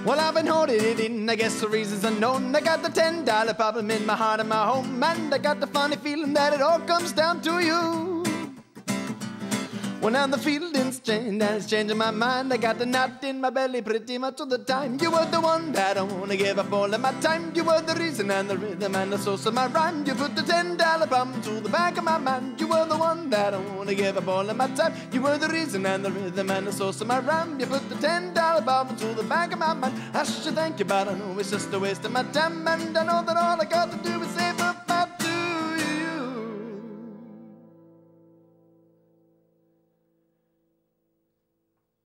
Well, I've been holding it in, I guess the reason's unknown. I got the $10 problem in my heart and my home, and I got the funny feeling that it all comes down to you. Well, now the feeling's changed and it's changing my mind. I got the knot in my belly pretty much all the time. You were the one that I wanna give up all of my time. You were the reason and the rhythm and the source of my rhyme. You put the $10 problem to the back of my mind. You were the one that I wanna give up all of my time. You were the reason and the rhythm and the source of my rhyme. You put the $10 problem to the back of my mind. I should thank you, but I know it's just a waste of my time. And I know that all I got to do is say